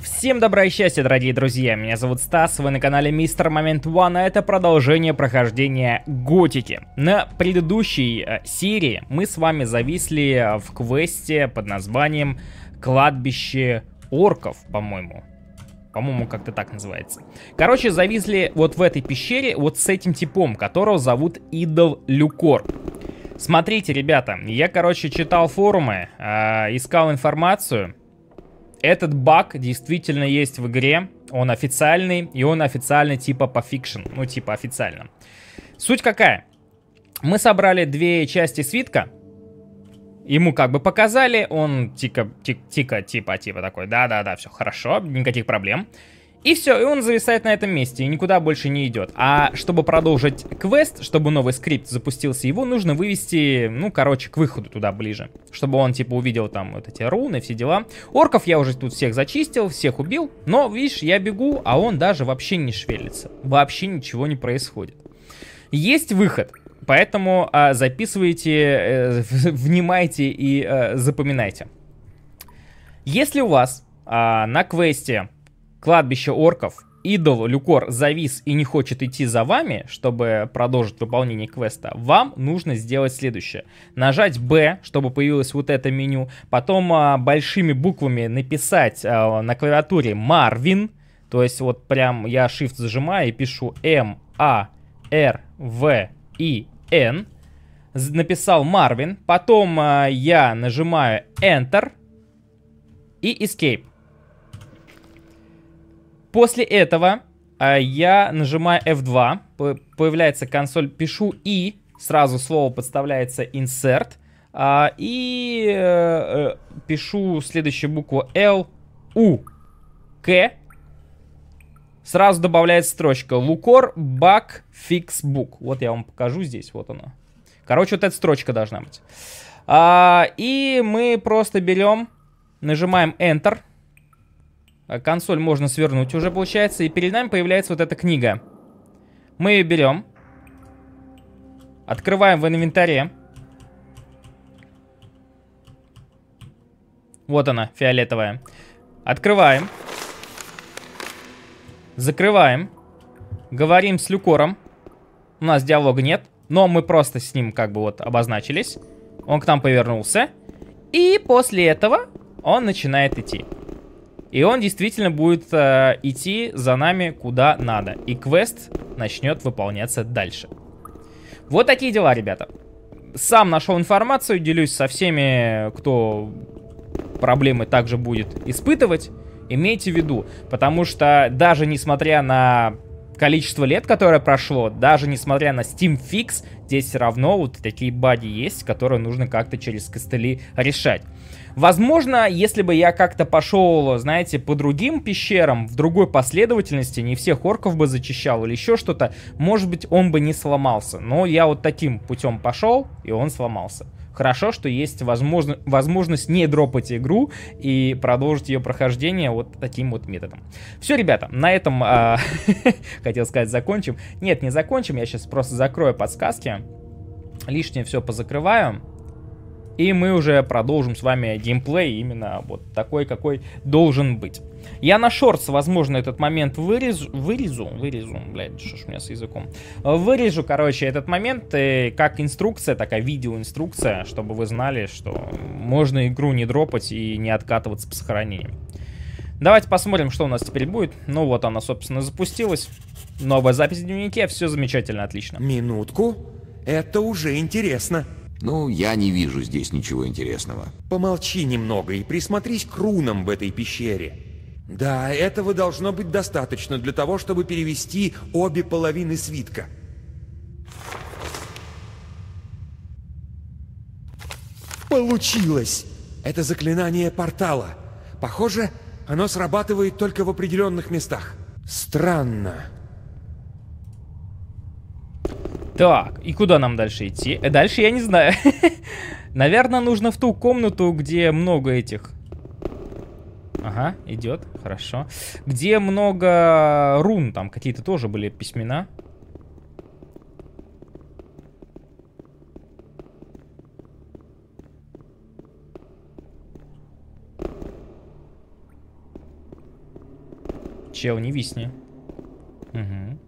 Всем добра и счастья, дорогие друзья, меня зовут Стас, вы на канале Мистер Момент One, а это продолжение прохождения Готики. На предыдущей серии мы с вами зависли в квесте под названием Кладбище орков, по-моему. По-моему, как-то так называется. Короче, зависли вот в этой пещере вот с этим типом, которого зовут Идол Люкор. Смотрите, ребята, я, короче, читал форумы, искал информацию. Этот баг действительно есть в игре, он официальный, и он официальный типа по фикшн, ну типа официально. Суть какая? Мы собрали две части свитка, ему как бы показали, он типа такой, да-да-да, все хорошо, никаких проблем. И все, и он зависает на этом месте, и никуда больше не идет. А чтобы продолжить квест, чтобы новый скрипт запустился, его нужно вывести, ну, короче, к выходу туда ближе. Чтобы он, типа, увидел там вот эти руны, все дела. Орков я уже тут всех зачистил, всех убил. Но, видишь, я бегу, а он даже вообще не шевелится. Вообще ничего не происходит. Есть выход, поэтому записывайте, внимайте и запоминайте. Если у вас на квесте Кладбище орков Идол Люкор завис и не хочет идти за вами, чтобы продолжить выполнение квеста, вам нужно сделать следующее. Нажать B, чтобы появилось вот это меню, потом большими буквами написать на клавиатуре Марвин, то есть вот прям я Shift зажимаю и пишу M-A-R-V-I-N, написал Марвин, потом я нажимаю Enter и Escape. После этого я нажимаю F2, появляется консоль, пишу И, сразу слово подставляется Insert, и пишу следующую букву L, U, K, сразу добавляется строчка Lucor Bug Fix Book. Вот я вам покажу здесь, вот она. Короче, вот эта строчка должна быть. И мы просто берем, нажимаем Enter. Консоль можно свернуть уже, получается, и перед нами появляется вот эта книга. Мы ее берем, открываем в инвентаре. Вот она, фиолетовая. Открываем. Закрываем. Говорим с Люкором. У нас диалога нет, но мы просто с ним как бы вот обозначились. Он к нам повернулся. И после этого он начинает идти. И он действительно будет идти за нами куда надо. И квест начнет выполняться дальше. Вот такие дела, ребята. Сам нашел информацию, делюсь со всеми, кто проблемы также будет испытывать. Имейте в виду, потому что даже несмотря на количество лет, которое прошло, даже несмотря на Steam Fix, здесь все равно вот такие баги есть, которые нужно как-то через костыли решать. Возможно, если бы я как-то пошел, знаете, по другим пещерам, в другой последовательности, не всех орков бы зачищал или еще что-то, может быть, он бы не сломался. Но я вот таким путем пошел, и он сломался. Хорошо, что есть возможность не дропать игру и продолжить ее прохождение вот таким вот методом. Все, ребята, на этом, хотел сказать, закончим. Нет, не закончим, я сейчас просто закрою подсказки. Лишнее все позакрываю. И мы уже продолжим с вами геймплей именно вот такой, какой должен быть. Я на шортс, возможно, этот момент вырежу, блядь, что ж у меня с языком. Вырежу, короче, этот момент как инструкция, такая видеоинструкция, чтобы вы знали, что можно игру не дропать и не откатываться по сохранению. Давайте посмотрим, что у нас теперь будет. Ну вот она, собственно, запустилась. Новая запись в дневнике, все замечательно, отлично. Минутку, это уже интересно. Ну, я не вижу здесь ничего интересного. Помолчи немного и присмотрись к рунам в этой пещере. Да, этого должно быть достаточно для того, чтобы перевести обе половины свитка. Получилось! Это заклинание портала. Похоже, оно срабатывает только в определенных местах. Странно. Так, и куда нам дальше идти? Дальше я не знаю. Наверное, нужно в ту комнату, где много этих... Ага, идет, хорошо. Где много рун, там какие-то тоже были письмена. Чел, не висни. Угу.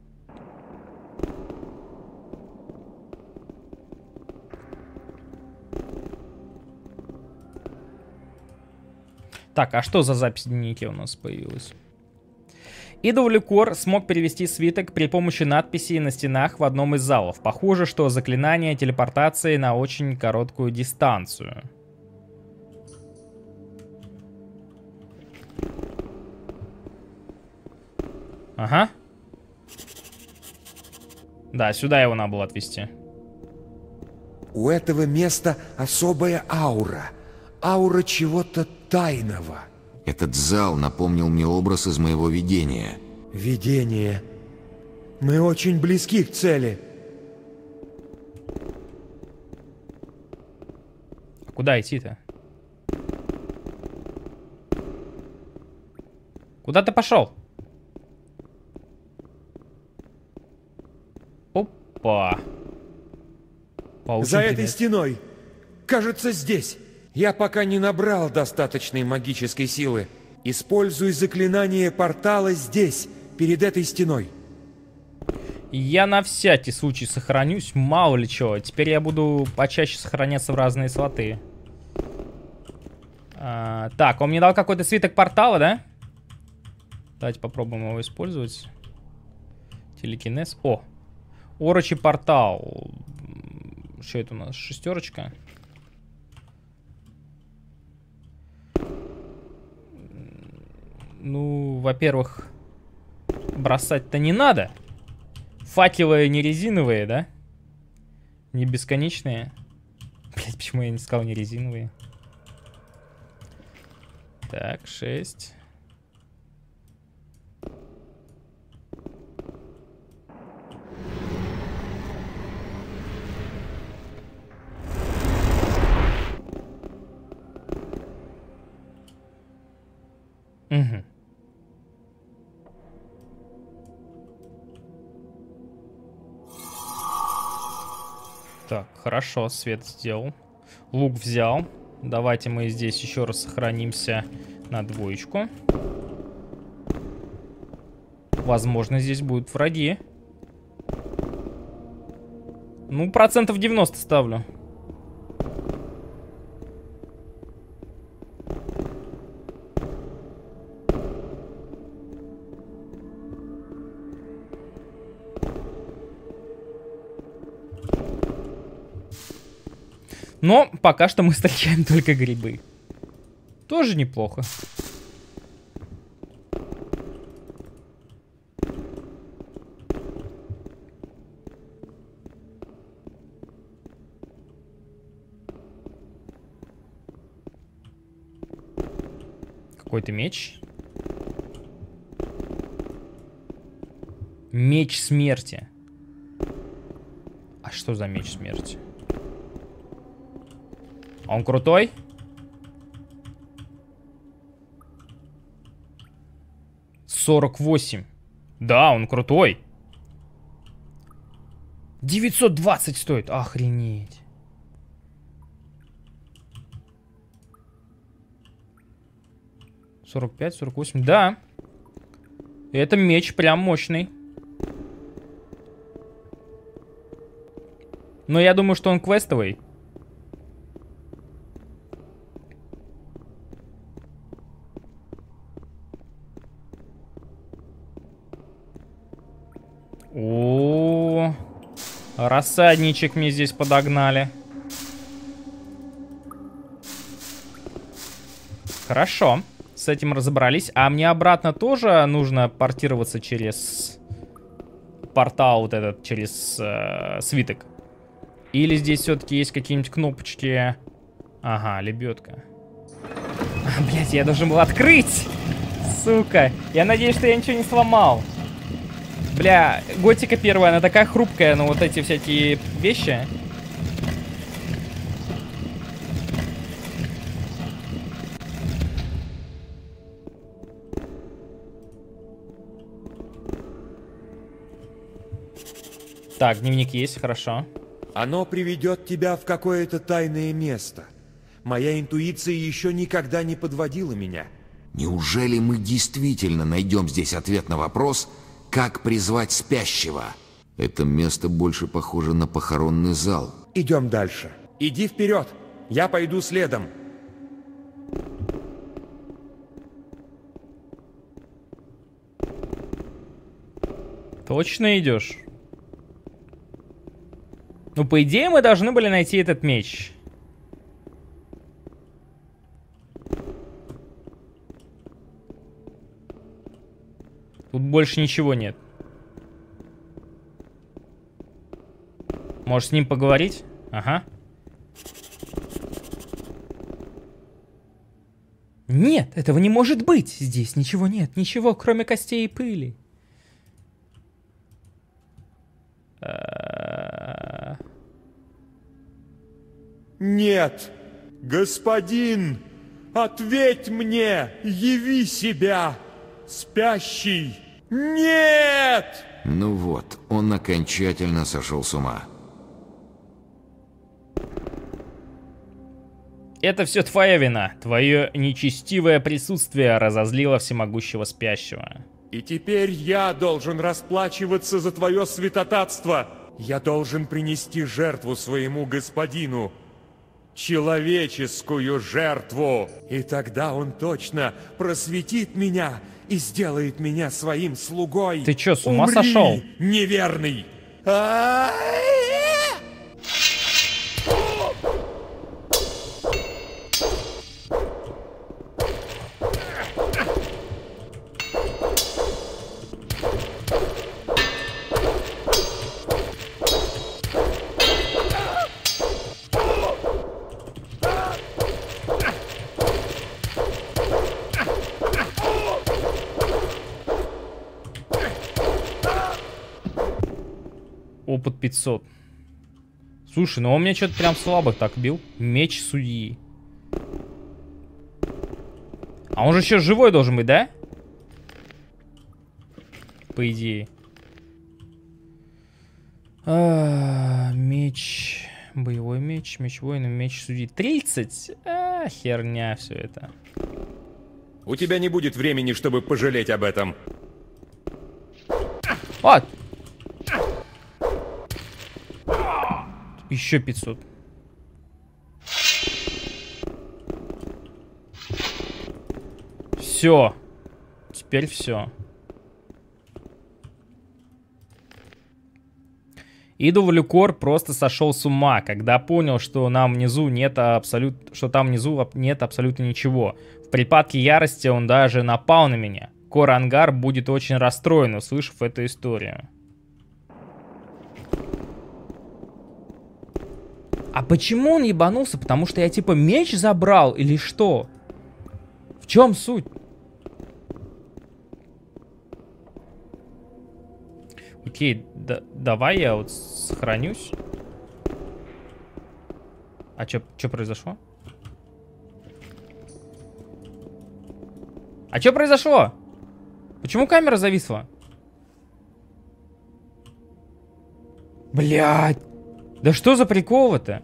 Так, а что за запись в дневнике у нас появилась? Идоликор смог перевести свиток при помощи надписей на стенах в одном из залов. Похоже, что заклинание телепортации на очень короткую дистанцию. Ага. Да, сюда его надо было отвезти. У этого места особая аура. Аура чего-то тайного. Этот зал напомнил мне образ из моего видения. Видение. Мы очень близки к цели. А куда идти-то? Куда ты пошел? Опа. За этой стеной. Кажется, здесь. Я пока не набрал достаточной магической силы. Используй заклинание портала здесь, перед этой стеной. Я на всякий случай сохранюсь, мало ли чего. Теперь я буду почаще сохраняться в разные слоты. Так, он мне дал какой-то свиток портала, да? Давайте попробуем его использовать. Телекинез. О! Орочий портал. Что это у нас? Шестерочка. Ну, во-первых, бросать-то не надо. Факелы не резиновые, да? Не бесконечные. Блять, почему я не сказал не резиновые? Так, 6. Угу. Так, хорошо, свет сделал. Лук взял. Давайте мы здесь еще раз сохранимся на двоечку. Возможно, здесь будут враги. Ну, процентов 90 ставлю. Но пока что мы встречаем только грибы. Тоже неплохо. Какой-то меч. Меч смерти. А что за меч смерти? Он крутой? $48. Да, он крутой. 920 стоит. Охренеть. $45-48. Да. Это меч прям мощный. Но я думаю, что он квестовый. О, рассадничек мне здесь подогнали. Хорошо, с этим разобрались. А мне обратно тоже нужно портироваться через портал вот этот, через свиток? Или здесь все-таки есть какие-нибудь кнопочки? Ага, лебедка. Блять, я должен был открыть! Сука, я надеюсь, что я ничего не сломал. Бля, готика первая, она такая хрупкая, но вот эти всякие вещи. Так, дневник есть, хорошо. Оно приведет тебя в какое-то тайное место. Моя интуиция еще никогда не подводила меня. Неужели мы действительно найдем здесь ответ на вопрос, как призвать спящего? Это место больше похоже на похоронный зал. Идем дальше. Иди вперед. Я пойду следом. Точно идешь? Ну, по идее, мы должны были найти этот меч. Тут больше ничего нет. Можешь с ним поговорить? Ага. Нет, этого не может быть. Здесь ничего нет. Ничего, кроме костей и пыли. Нет, господин, ответь мне, яви себя, спящий. Нет! Ну вот, он окончательно сошел с ума. Это все твоя вина. Твое нечестивое присутствие разозлило всемогущего спящего. И теперь я должен расплачиваться за твое святотатство. Я должен принести жертву своему господину. Человеческую жертву. И тогда он точно просветит меня и сделает меня своим слугой. Ты чё, с ума сошел? Неверный! Опыт 500. Слушай, ну он меня что-то прям слабо так бил. Меч судьи. А он же еще живой должен быть, да? По идее. Меч. Боевой меч. Меч воина. Меч судьи. 30? Херня все это. У тебя не будет времени, чтобы пожалеть об этом. Вот. Еще 500. Все. Теперь все. Идол-Люкор просто сошел с ума, когда понял, что нам внизу нет там внизу нет абсолютно ничего. В припадке ярости он даже напал на меня. Кор-Ангар будет очень расстроен, услышав эту историю. А почему он ебанулся? Потому что я типа меч забрал или что? В чем суть? Окей, давай я вот сохранюсь. А что произошло? А что произошло? Почему камера зависла? Блядь. Да что за прикол-то?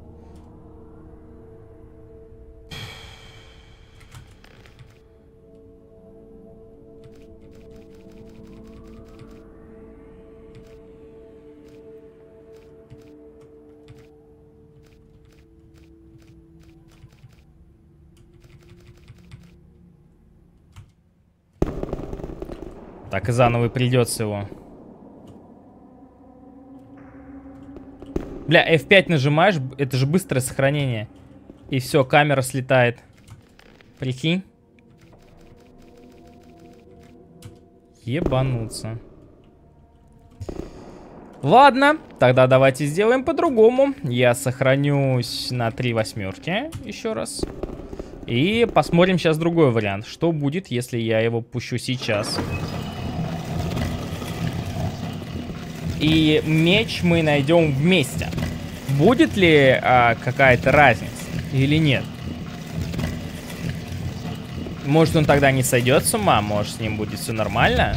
Так и заново придется его. Бля, F5 нажимаешь, это же быстрое сохранение. И все, камера слетает. Прикинь. Ебануться. Ладно, тогда давайте сделаем по-другому. Я сохранюсь на 3 восьмерки еще раз. И посмотрим сейчас другой вариант. Что будет, если я его пущу сейчас? И меч мы найдем вместе. Будет ли какая-то разница или нет? Может, он тогда не сойдет с ума? Может, с ним будет все нормально?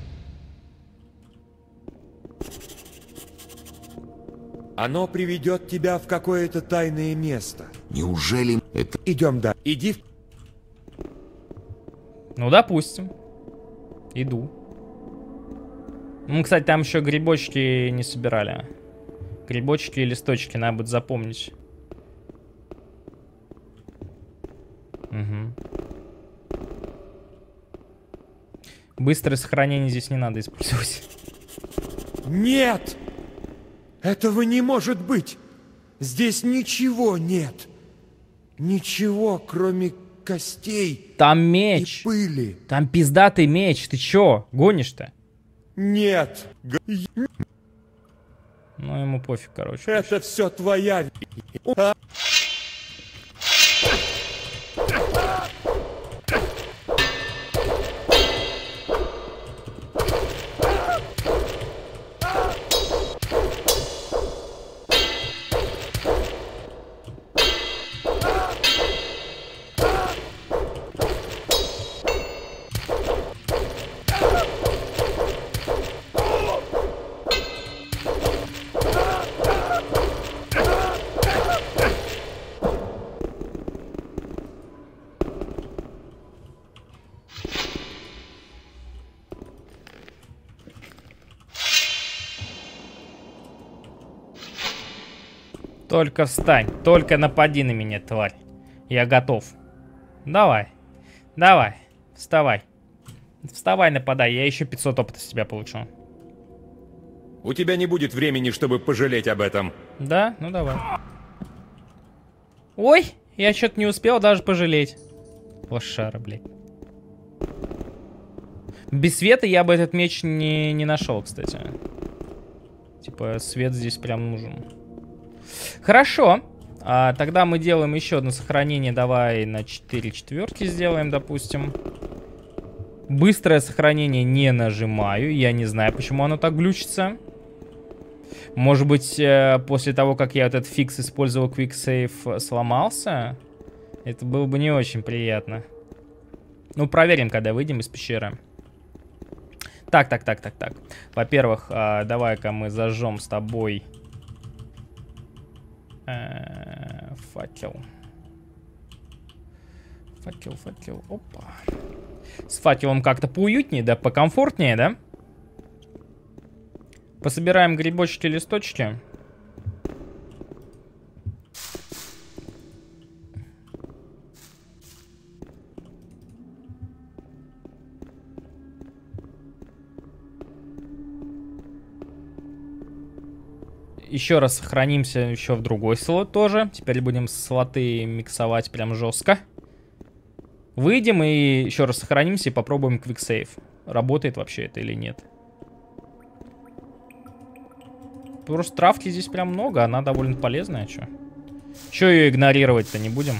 Оно приведет тебя в какое-то тайное место. Неужели это... Идем, да. Иди. Ну, допустим. Иду. Мы, кстати, там еще грибочки не собирали. Грибочки и листочки, надо будет запомнить. Угу. Быстрое сохранение здесь не надо использовать. Нет! Этого не может быть! Здесь ничего нет! Ничего, кроме костей. Там меч. И пыли. Там пиздатый меч. Ты чё, гонишь-то? Нет. Ну, ему пофиг, короче. Это все твоя. Только встань, только напади на меня, тварь. Я готов. Давай, давай, вставай. Вставай, нападай, я еще 500 опыта с тебя получу. У тебя не будет времени, чтобы пожалеть об этом. Да? Ну давай. Ой, я что-то не успел даже пожалеть. Лошара, блядь. Без света я бы этот меч не нашел, кстати. Типа, свет здесь прям нужен. Хорошо. Тогда мы делаем еще одно сохранение. Давай на 4 четверки сделаем, допустим. Быстрое сохранение не нажимаю. Я не знаю, почему оно так глючится. Может быть, после того, как я этот фикс использовал, Quick Save сломался? Это было бы не очень приятно. Ну, проверим, когда выйдем из пещеры. Так. Во-первых, давай-ка мы зажжем с тобой факел. Факел. Опа. С факелом как-то поуютнее, да? Покомфортнее, да? Пособираем грибочки, листочки. Еще раз сохранимся еще в другой слот тоже. Теперь будем слоты миксовать прям жестко. Выйдем и еще раз сохранимся и попробуем Quick Save. Работает вообще это или нет. Просто травки здесь прям много, она довольно полезная. Че ее игнорировать-то не будем?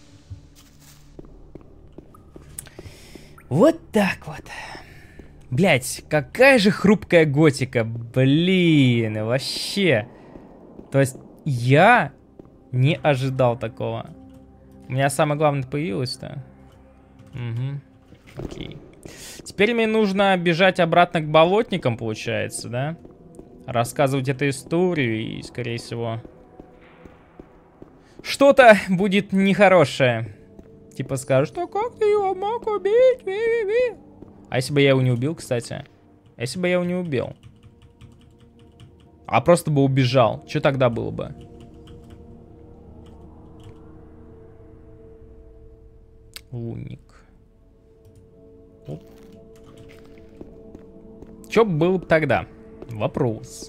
Вот так вот. Блять, какая же хрупкая готика. Блин, вообще. То есть я не ожидал такого. У меня самое главное появилось-то. Угу. Окей. Теперь мне нужно бежать обратно к болотникам, получается, да? Рассказывать эту историю и, скорее всего, что-то будет нехорошее. Типа скажут, что как ты его мог убить? А если бы я его не убил, кстати? Если бы я его не убил? А просто бы убежал. Что тогда было бы? Лунник. Оп. Что было бы тогда? Вопрос.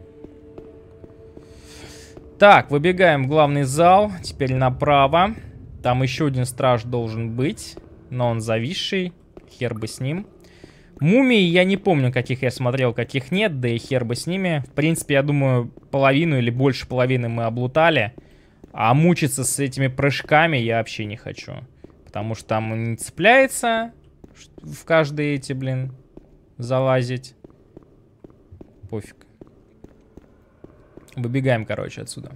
Так, выбегаем в главный зал. Теперь направо. Там еще один страж должен быть. Но он зависший. Хер бы с ним. Мумии я не помню, каких я смотрел, каких нет. Да и хер бы с ними. В принципе, я думаю, половину или больше половины мы облутали. А мучиться с этими прыжками я вообще не хочу. Потому что там он не цепляется. В каждые эти, блин, залазить. Пофиг. Выбегаем, короче, отсюда.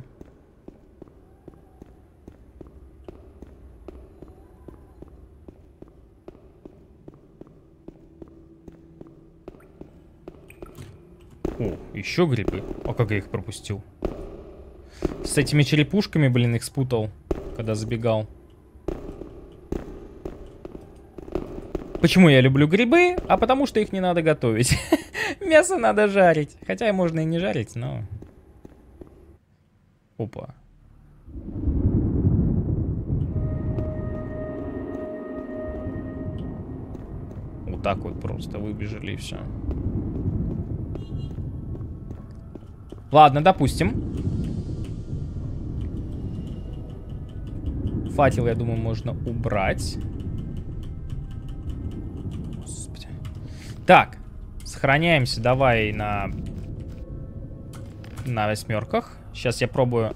О, еще грибы. А как я их пропустил? С этими черепушками, блин, их спутал, когда забегал. Почему я люблю грибы? А потому что их не надо готовить. Мясо надо жарить. Хотя можно и не жарить, но... Опа. Вот так вот просто выбежали и все. Ладно, допустим. Факел, я думаю, можно убрать. Господи. Так, сохраняемся, давай на 8. Сейчас я пробую.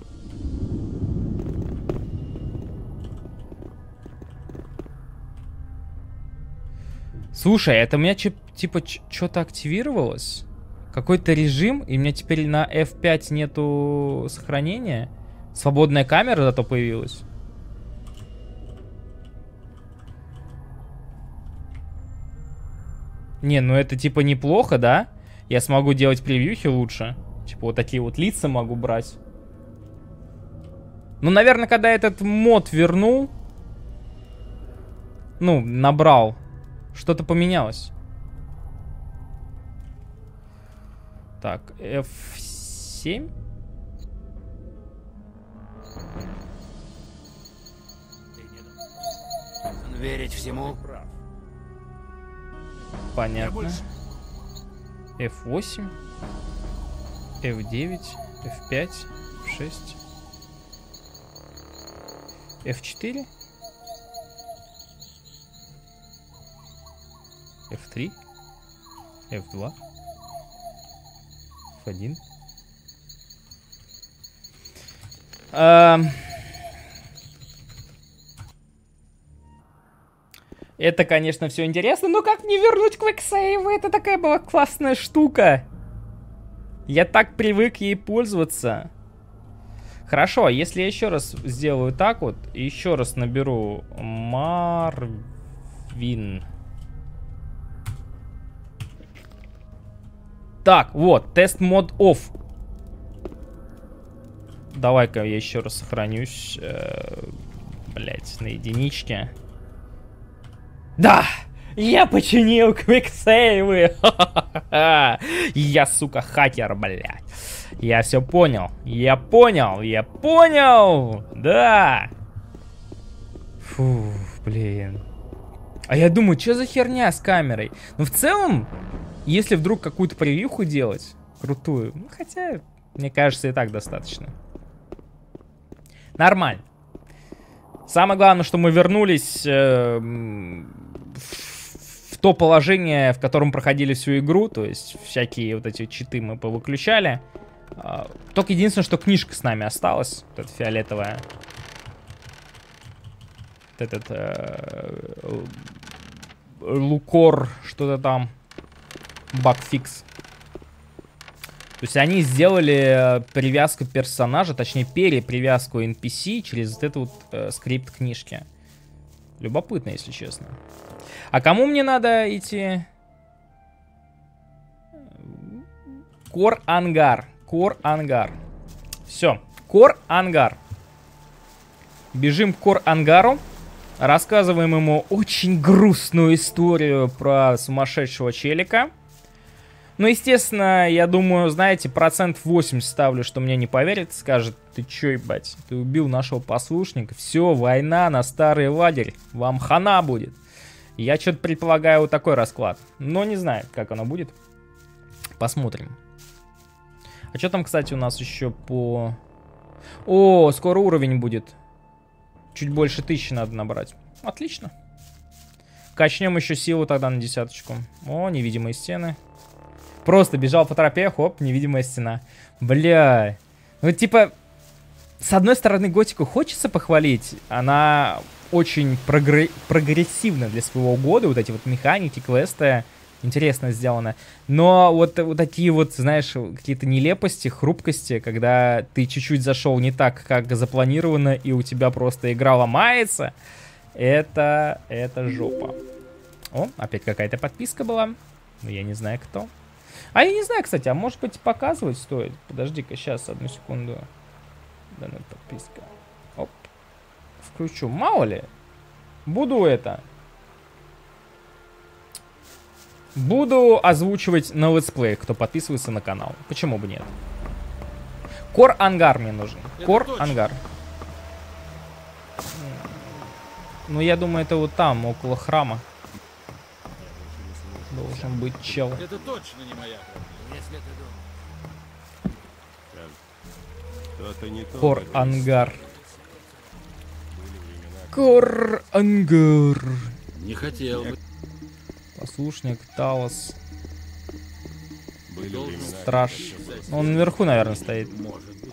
Слушай, это у меня типа что-то активировалось? Какой-то режим, и у меня теперь на F5 нету сохранения. Свободная камера зато появилась. Не, ну это типа неплохо, да? Я смогу делать превьюхи лучше. Типа вот такие вот лица могу брать. Ну, наверное, когда этот мод вернул, ну, набрал, что-то поменялось. Так, F7. Верить всему. Понятно. F8. F9. F5. F6. F4. F3. F2. F1. Это, конечно, все интересно, но как мне вернуть квиксейвы? Это такая была классная штука. Я так привык ей пользоваться. Хорошо, если я еще раз сделаю так вот, и еще раз наберу Марвин. Так, вот, тест мод off. Давай-ка я еще раз сохранюсь. Блять, на единичке. Да! Я починил квиксейвы! Я, сука, хакер, блядь. Я все понял. Я понял! Да! Фу, блин. А я думаю, что за херня с камерой? Ну, в целом, если вдруг какую-то превьюху делать, крутую, ну, хотя, мне кажется, и так достаточно. Нормально. Самое главное, что мы вернулись в то положение, в котором проходили всю игру. То есть всякие вот эти читы мы повыключали. Только единственное, что книжка с нами осталась. Вот эта фиолетовая. Вот этот Лукор, что-то там. Багфикс. То есть они сделали привязку персонажа, точнее перепривязку NPC через вот этот вот скрипт книжки. Любопытно, если честно. А кому мне надо идти? Кор-ангар. Кор-ангар. Все. Кор-ангар. Бежим к Кор-ангару. Рассказываем ему очень грустную историю про сумасшедшего челика. Ну, естественно, я думаю, знаете, 80% ставлю, что мне не поверит. Скажет, ты чё, ебать, ты убил нашего послушника. Все, война на старый лагерь. Вам хана будет. Я что-то предполагаю вот такой расклад. Но не знаю, как оно будет. Посмотрим. А что там, кстати, у нас еще по... О, скоро уровень будет. Чуть больше 1000 надо набрать. Отлично. Качнем еще силу тогда на 10. О, невидимые стены. Просто бежал по тропе, хоп, невидимая стена. Бля. Ну, типа, с одной стороны, Готику хочется похвалить. Она очень прогрессивна для своего года. Вот эти вот механики, квесты. Интересно сделано. Но вот такие вот, знаешь, какие-то нелепости, хрупкости, когда ты чуть-чуть зашел не так, как запланировано, и у тебя просто игра ломается. Это жопа. О, опять какая-то подписка была. Но я не знаю, кто. А я не знаю, кстати, а может быть показывать стоит? Подожди-ка, сейчас, одну секунду. Данная подписка. Оп. Включу. Мало ли. Буду это. Буду озвучивать на летсплей, кто подписывается на канал. Почему бы нет? Кор-ангар мне нужен. Кор-ангар. Ну, я думаю, это вот там, около храма. Должен быть чел. Это точно не моя проблема. Если ты думаешь. Кор-ангар. Кор-ангар. Не хотел бы. Послушник, Талос. Страж. Ну, он наверху, наверное, стоит. Может быть.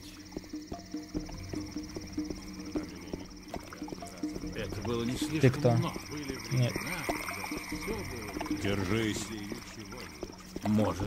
Это было не слишком Ты кто? много. Нет. Держись. Может.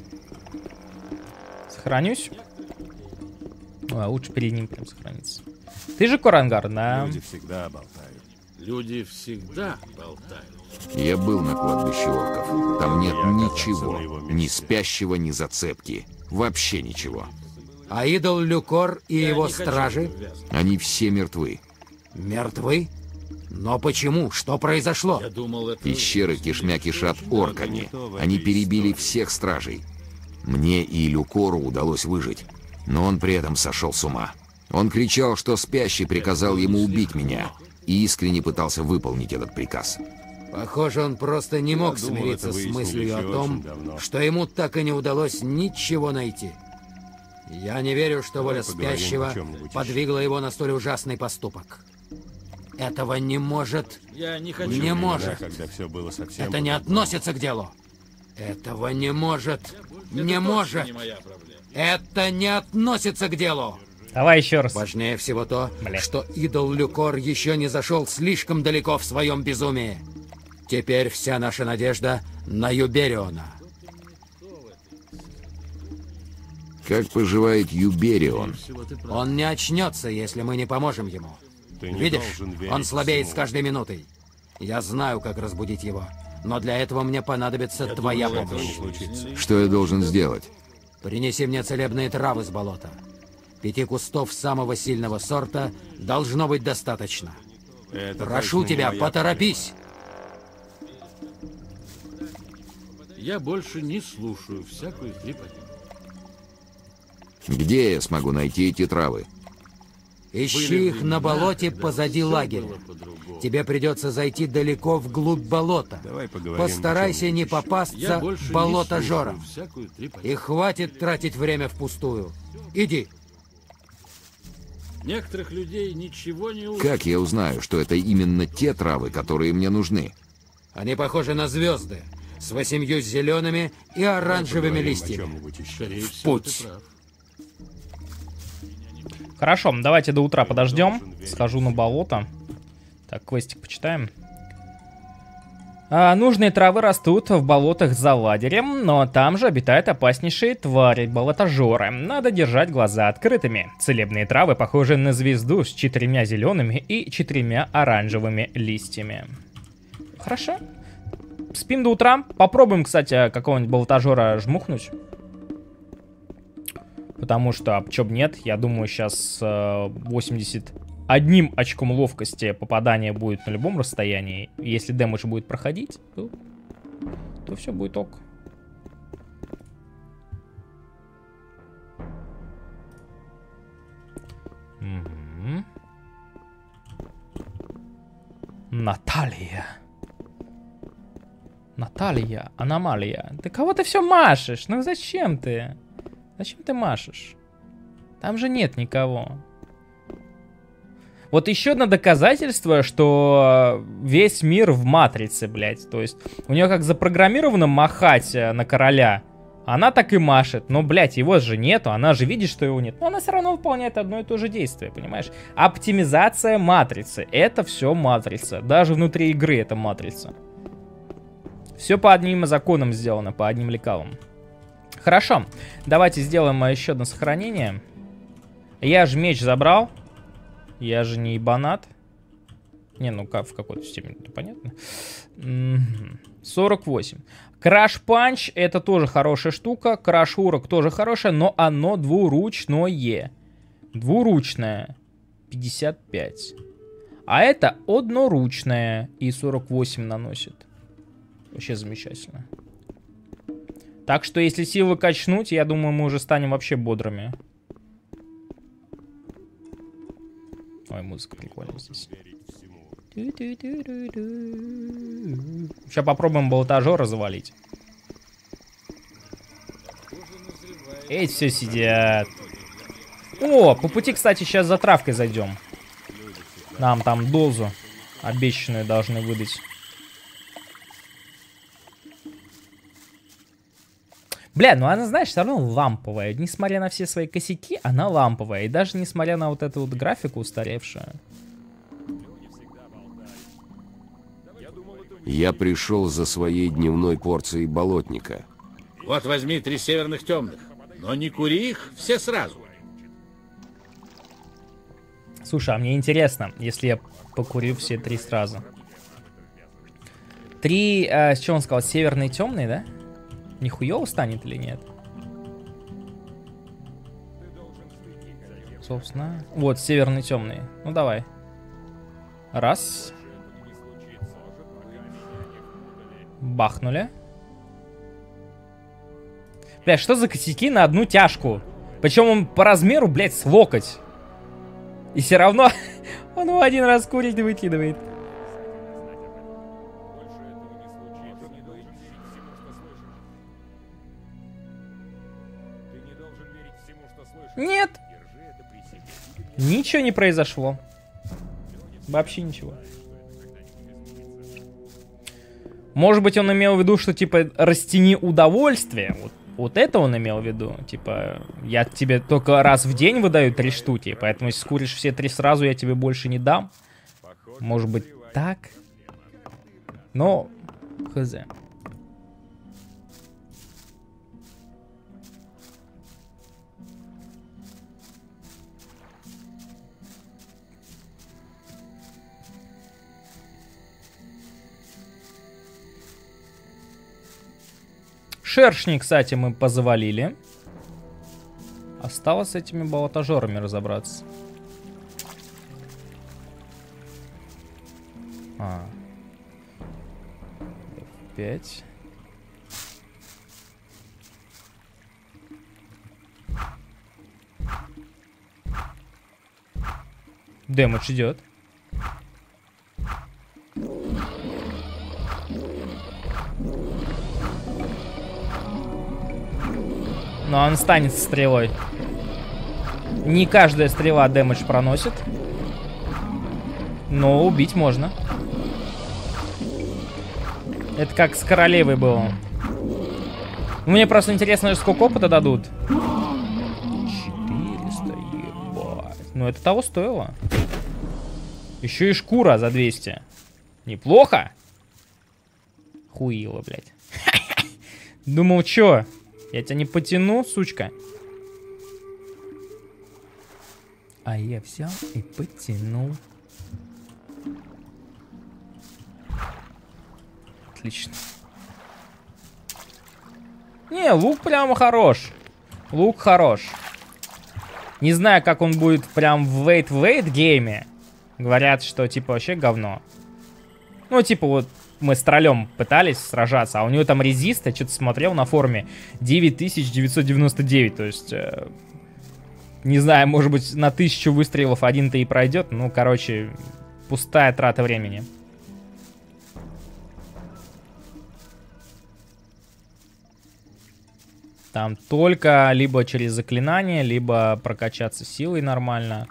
Сохранюсь. А, лучше перед ним прям сохраниться. Ты же Кор-ангар, да? Люди всегда болтают. Люди всегда болтают. Я был на кладбище орков. Там нет ничего. Ни спящего, ни зацепки. Вообще ничего. А идол Люкор и его стражи Они все мертвы. мертвы? Но почему? Что произошло? Я думал, это... Пещеры кишмя кишат орками. Они перебили всех стражей. Мне и Люкору удалось выжить. Но он при этом сошел с ума. Он кричал, что спящий приказал ему убить меня. И искренне пытался выполнить этот приказ. Похоже, он просто не мог смириться с мыслью о том, что ему так и не удалось ничего найти. Я не верю, что воля спящего подвигла его на столь ужасный поступок. Этого не может... Я не хочу. Не может. Когда все было совсем Это не относится к делу. Этого не может. Не может. не моя проблема. Это не относится к делу. Давай еще раз. Важнее всего то, Бля. что идол Люкор еще не зашел слишком далеко в своем безумии. Теперь вся наша надежда на Юбериона. Как поживает Юберион? Он не очнется, если мы не поможем ему. Видишь, он слабеет с каждой минутой. Я знаю, как разбудить его. Но для этого мне понадобится твоя помощь. Что я должен сделать? Принеси мне целебные травы с болота. 5 кустов самого сильного сорта должно быть достаточно. Прошу тебя, поторопись. Я больше не слушаю всякую трепотню. Где я смогу найти эти травы? Ищи их на болоте позади лагеря. Тебе придется зайти далеко вглубь болота. Постарайся не попасться болотожорам. И хватит тратить время впустую. Иди. Некоторых людей ничего не учат. Как я узнаю, что это именно те травы, которые мне нужны? Они похожи на звезды, с 8 зелеными и оранжевыми листьями. Скорее В всего, путь. ты прав. Хорошо, давайте до утра подождем. Схожу на болото. Так, квестик почитаем. Нужные травы растут в болотах за лагерем, но там же обитают опаснейшие твари, болотожоры. Надо держать глаза открытыми. Целебные травы похожи на звезду с 4 зелеными и 4 оранжевыми листьями. Хорошо. Спим до утра. Попробуем, кстати, какого-нибудь болотожора жмухнуть. Потому что, чё б нет, я думаю, сейчас 81 очком ловкости попадание будет на любом расстоянии. Если дэмэдж будет проходить, то все будет ок. Угу. Наталья. Наталья, аномалия. Ты кого ты все машешь? Ну зачем ты? Зачем ты машешь? Там же нет никого. Вот еще одно доказательство, что весь мир в матрице, блядь. То есть у нее как запрограммировано махать на короля. Она так и машет. Но, блядь, его же нету. Она же видит, что его нет. Но она все равно выполняет одно и то же действие, понимаешь? Оптимизация матрицы. Это все матрица. Даже внутри игры это матрица. Все по одним законам сделано, по одним лекалам. Хорошо, давайте сделаем еще одно сохранение. Я же меч забрал. Я же не ебанат. Не, ну как в какой-то степени, это понятно. 48. Краш панч это тоже хорошая штука. Краш урок тоже хорошая, но оно двуручное. Двуручное. 55. А это одноручное. И 48 наносит. Вообще замечательно. Так что если силы качнуть, я думаю, мы уже станем вообще бодрыми. Ой, музыка прикольная здесь. Сейчас попробуем болотажора завалить. Эти все сидят. О, по пути, кстати, сейчас за травкой зайдем. Нам там дозу обещанную должны выдать. Бля, ну она, знаешь, все равно ламповая. Несмотря на все свои косяки, она ламповая. И даже несмотря на вот эту вот графику устаревшую. Я пришел за своей дневной порцией болотника. Вот возьми 3 северных темных. Но не кури их все сразу. Слушай, а мне интересно, если я покурю все 3 сразу. 3, с чего он сказал, северные темные, да? Нихуёво станет или нет? Собственно. Вот, северные темные. Ну, давай. Раз. Бахнули. Бля, что за косяки на одну тяжку? Причем он по размеру, блядь, с локоть. И все равно он его один раз курит и выкидывает. Нет. Ничего не произошло. Вообще ничего. Может быть, он имел в виду, что, типа, растяни удовольствие. Вот это он имел в виду. Типа, я тебе только раз в день выдаю 3 штуки, поэтому если скуришь все 3 сразу, я тебе больше не дам. Может быть, так? Но, хз. Шершни, кстати, мы позавалили. Осталось с этими болотажерами разобраться. F5. Дэмэдж идет. Но он станет стрелой. Не каждая стрела дэмэдж проносит. Но убить можно. Это как с королевой было. Мне просто интересно, сколько опыта дадут. 400, ебать. Ну это того стоило. Еще и шкура за 200. Неплохо. Хуило, блядь. Думал, чё? Я тебя не потяну, сучка. А я взял и потянул. Отлично. Не, лук прям хорош. Лук хорош. Не знаю, как он будет прям в wait гейме. Говорят, что типа вообще говно. Ну, типа вот мы с троллем пытались сражаться, а у него там резист, я что-то смотрел на форуме, 9999, то есть, не знаю, может быть, на 1000 выстрелов один-то и пройдет, ну, короче, пустая трата времени. Там только либо через заклинание, либо прокачаться силой нормально.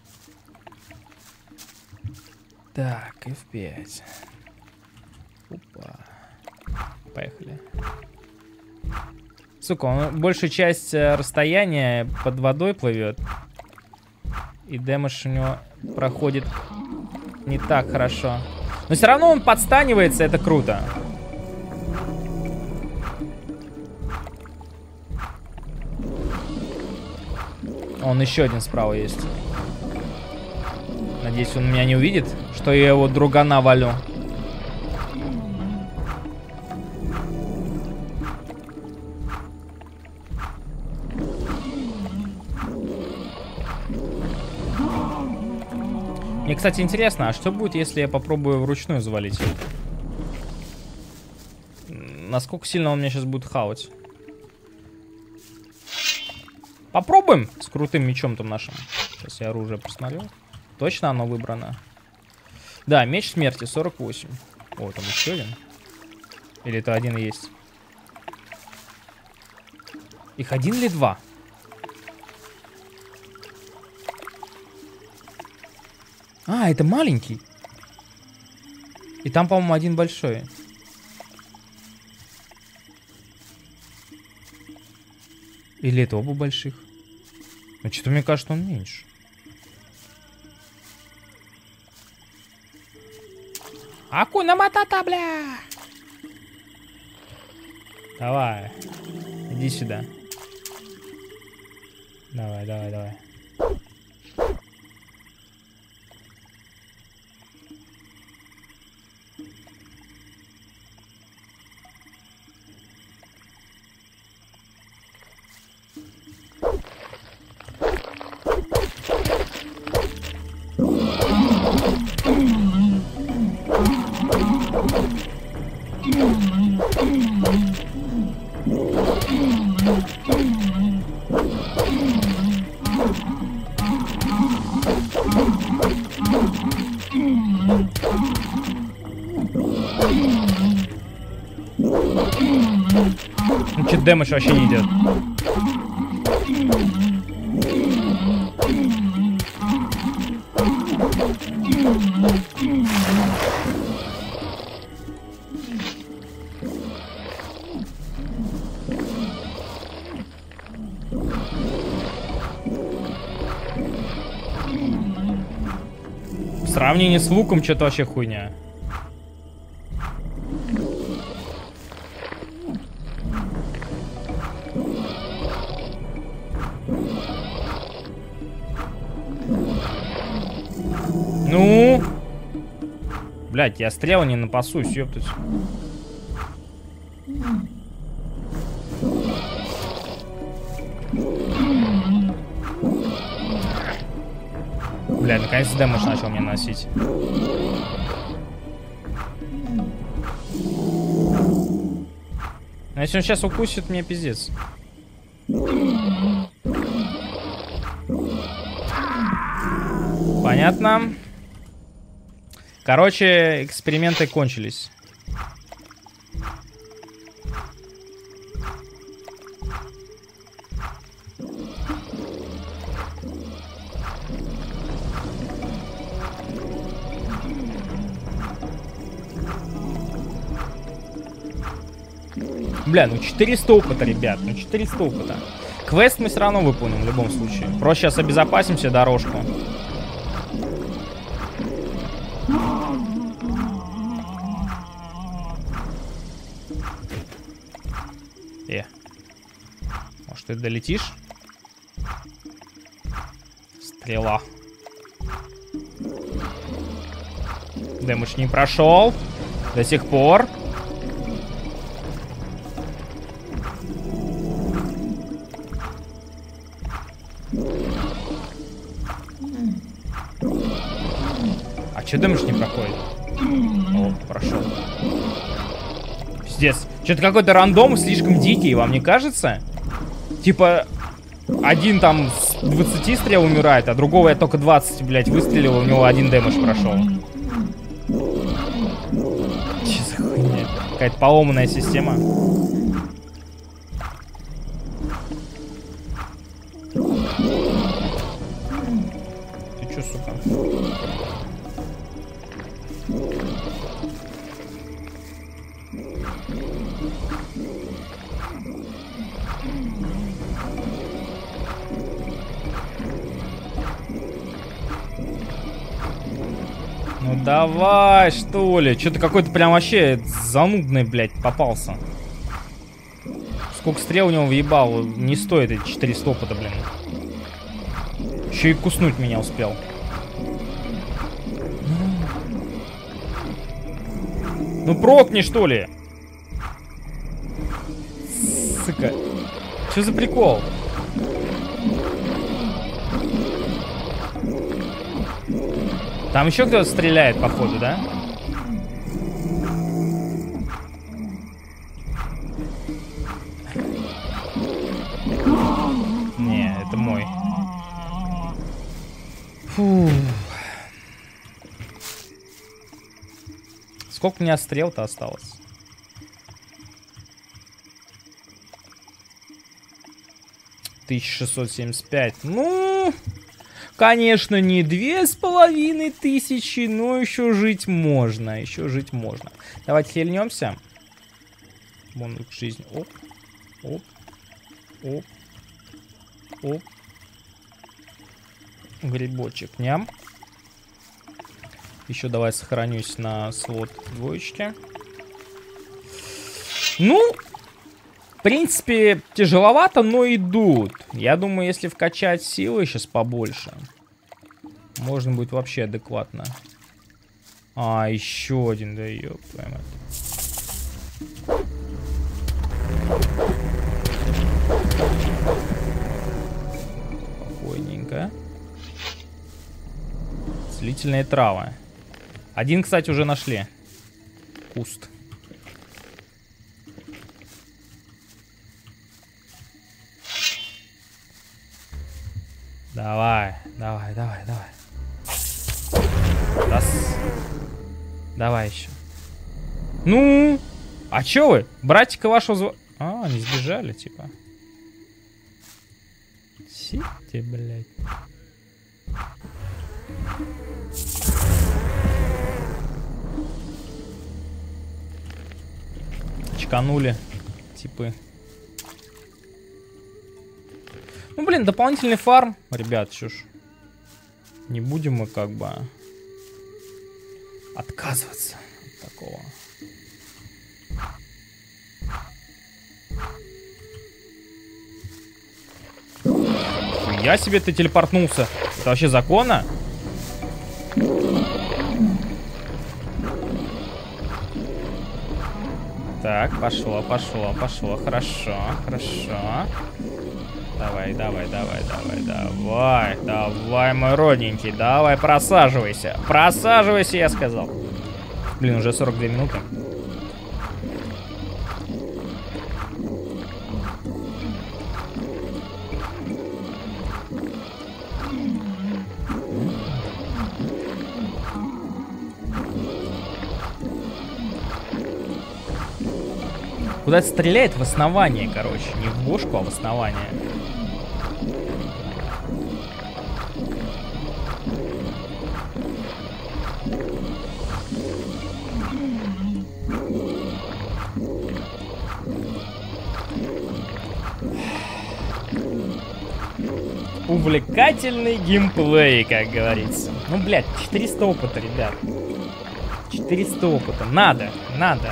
Так, F5. Опа. Поехали. Сука, он большая часть расстояния под водой плывет. И дэмэдж у него проходит не так хорошо. Но все равно он подстанивается, это круто. Он еще один справа есть. Надеюсь, он меня не увидит, что я его другана валю. Мне, кстати, интересно, а что будет, если я попробую вручную завалить? Насколько сильно он меня сейчас будет хавать? Попробуем с крутым мечом там нашим. Сейчас я оружие посмотрю. Точно оно выбрано. Да, меч смерти 48. О, там еще один. Или это один и есть? Их один или два? А, это маленький. И там, по-моему, один большой. Или это оба больших? Ну, что-то мне кажется, он меньше. Акуна матата, бля! Давай. Иди сюда. Давай, давай, давай. Ну, что-то дэмэдж вообще не идет. В сравнении с луком что-то вообще хуйня. Ну? Блять, я стрел не напасусь, ёптать. Блядь, наконец-то дэмэдж начал мне носить. Но если он сейчас укусит, мне пиздец. Понятно. Короче, эксперименты кончились. Бля, ну 400 опыта, ребят, ну 400 опыта. Квест мы все равно выполним в любом случае. Просто сейчас обезопасим себе дорожку. Может, ты долетишь? Стрела. Дэмэдж не прошел. До сих пор. А че дэмэдж не проходит? О, прошел. Пиздец. Что-то какой-то рандом слишком дикий, вам не кажется? Типа, один там с 20 стрел умирает, а другого я только 20, блядь, выстрелил, у него один дэмэдж прошел. Че за хуйня? Какая-то поломанная система. Ты чё, сука? Ну давай, что ли? Что-то какой-то прям вообще занудный, блядь, попался. Сколько стрел у него въебал, не стоит эти 400 опыта, блин. Еще и куснуть меня успел. Ну прокни, что ли? Сука. Что за прикол? Там еще кто-то стреляет, походу, да? Не, Сколько у меня стрел-то осталось? $1675. Ну, конечно, не 2500, но еще жить можно. Еще жить можно. Давайте хильнемся. Вон жизнь. Оп. Оп. Оп. Оп. Грибочек, ням. Еще давай сохранюсь на слот двоечки. Ну, в принципе, тяжеловато, но идут. Я думаю, если вкачать силы сейчас побольше, можно будет вообще адекватно. А, еще один, да ёп, поймать. Спокойненько. Целительные травы. Один, кстати, уже нашли. Куст. Давай, давай, давай, давай. Раз. Давай еще. Ну, а чё вы? Братика вашего А, они сбежали, типа. Сидите, блядь. Чеканули, типы. Ну, блин, дополнительный фарм. Ребят, чё ж. Не будем мы как бы отказываться от такого. Я себе ты телепортнулся. Это вообще законно? Так, пошло, пошло, пошло. Хорошо, хорошо. Давай, давай, давай, давай, давай. Давай, мой родненький. Давай, просаживайся. Просаживайся, я сказал. Блин, уже 42 минуты. Куда-то стреляет в основание, короче. Не в бошку, а в основание. Увлекательный геймплей, как говорится. Ну, блядь, 400 опыта, ребят. 400 опыта. Надо, надо.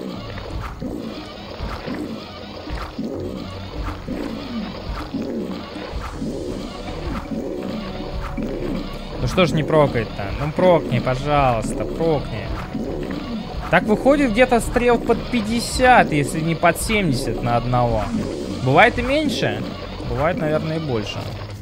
Ну что ж не прокает-то? Ну прокни, пожалуйста, прокни. Так выходит где-то стрел под 50, если не под 70 на одного. Бывает и меньше, бывает, наверное, и больше.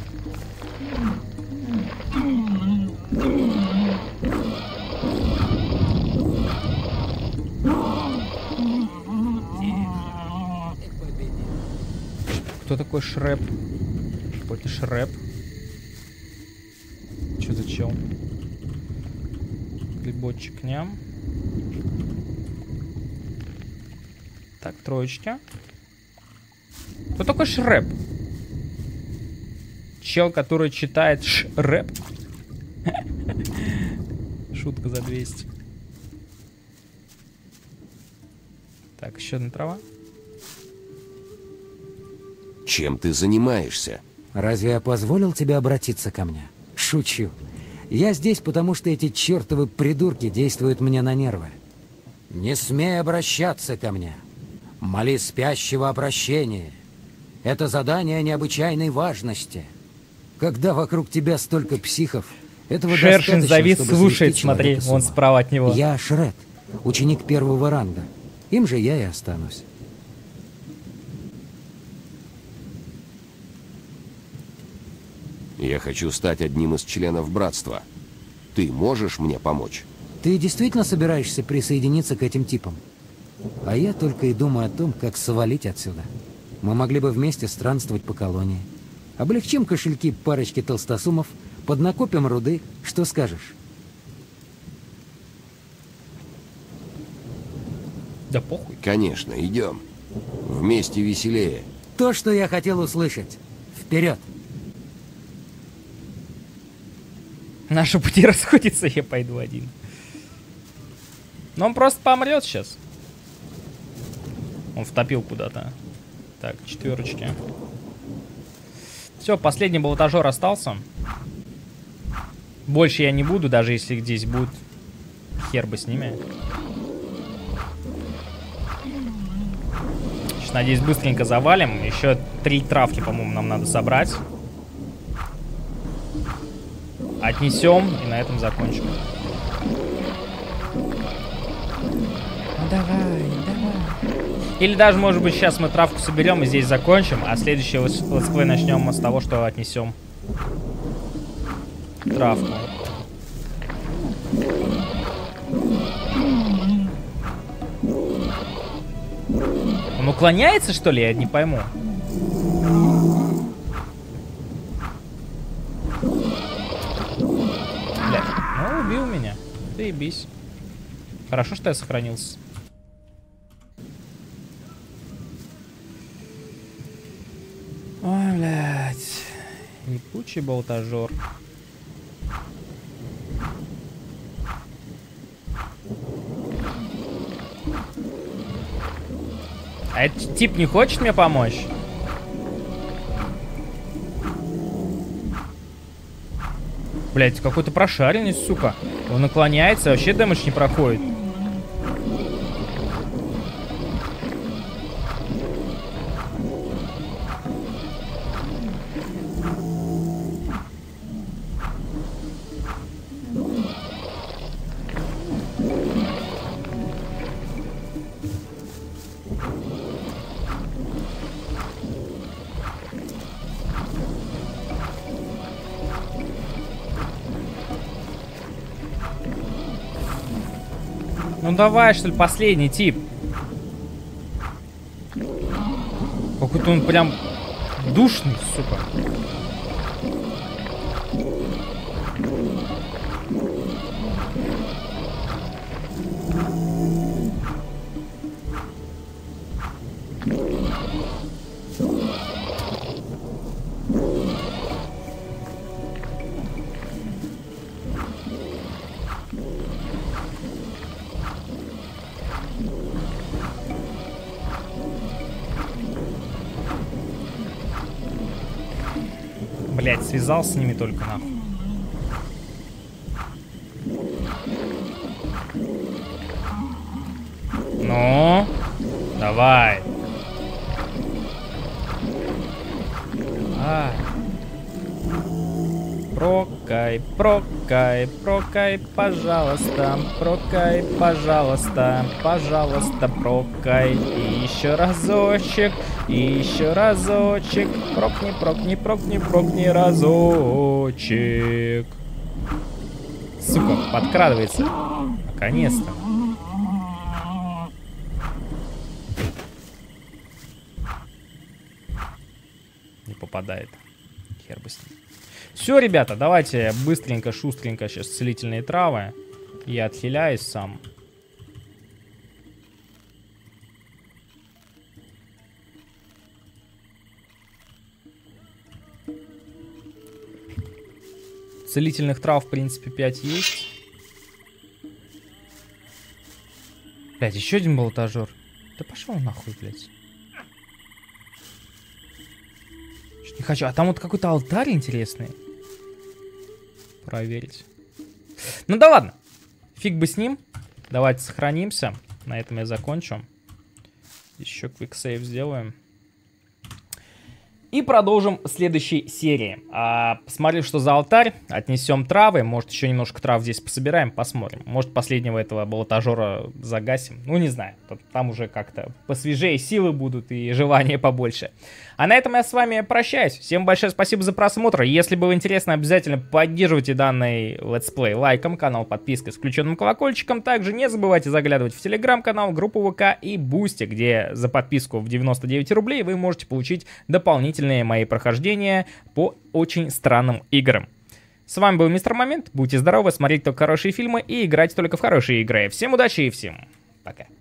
Кто такой Шреп? Какой-то Шреп. Что за чел? Грибочек, ням. Так, троечки. Кто такой Шреп? Чел, который читает Шреп. Шутка за 200. Так, еще одна трава. Чем ты занимаешься? Разве я позволил тебе обратиться ко мне? Шучу. Я здесь, потому что эти чертовы придурки действуют мне на нервы. Не смей обращаться ко мне. Моли спящего о прощении. Это задание необычайной важности. Когда вокруг тебя столько психов, этого Шершень завис, чтобы слушает, смотри, он справа от него. Я Шред, ученик первого ранга. Им же я и останусь. Я хочу стать одним из членов братства. Ты можешь мне помочь? Ты действительно собираешься присоединиться к этим типам? А я только и думаю о том, как свалить отсюда. Мы могли бы вместе странствовать по колонии. Облегчим кошельки парочки толстосумов, поднакопим руды. Что скажешь? Да похуй. Конечно, идем. Вместе веселее. То, что я хотел услышать. Вперед. Наши пути расходятся, я пойду один. Но он просто помрет сейчас. Он втопил куда-то. Так, 4. Все, последний болотажер остался. Больше я не буду, даже если здесь будет. Хер бы с ними. Сейчас, надеюсь, быстренько завалим. Еще 3 травки, по-моему, нам надо собрать. Отнесем и на этом закончим. Ну давай. Или даже, может быть, сейчас мы травку соберем и здесь закончим, а следующий летсплей начнем с того, что отнесем травку. Он уклоняется, что ли? Я не пойму. Бля, ну убил меня. Ты ебись. Хорошо, что я сохранился. Ой, блядь. Ебучий болтажер. А этот тип не хочет мне помочь? Блядь, какой-то прошаренный, сука. Он наклоняется, вообще дэмэдж не проходит. Ну давай, что ли, последний тип. Какой-то он прям душный, сука. Блять, связался с ними только нахуй. Ну, давай. Прокай, прокай, прокай, пожалуйста. Прокай, пожалуйста. Пожалуйста, прокай. И еще разочек. И еще разочек. Прокни, прокни, прокни, прокни разочек. Сука, подкрадывается. Наконец-то. Не попадает. Хер бы с ним. Все, ребята, давайте быстренько, шустренько сейчас целительные травы. Я отхиляюсь сам. Целительных трав, в принципе, 5 есть. Блять, еще один болотажер. Да пошел нахуй, блять. Не хочу. А там вот какой-то алтарь интересный. Проверить. Ну да ладно. Фиг бы с ним. Давайте сохранимся. На этом я закончу. Еще квиксейв сделаем. И продолжим в следующей серии. Посмотрим, что за алтарь. Отнесем травы. Может, еще немножко трав здесь пособираем. Посмотрим. Может, последнего этого болотажера загасим. Ну, не знаю. Там уже как-то посвежее силы будут и желания побольше. А на этом я с вами прощаюсь. Всем большое спасибо за просмотр. Если было интересно, обязательно поддерживайте данный летсплей лайком, канал подпиской с включенным колокольчиком. Также не забывайте заглядывать в телеграм-канал, группу ВК и Бусти, где за подписку в 99 рублей вы можете получить дополнительные мои прохождения по очень странным играм. С вами был Мистер Момент. Будьте здоровы, смотрите только хорошие фильмы и играйте только в хорошие игры. Всем удачи и всем пока.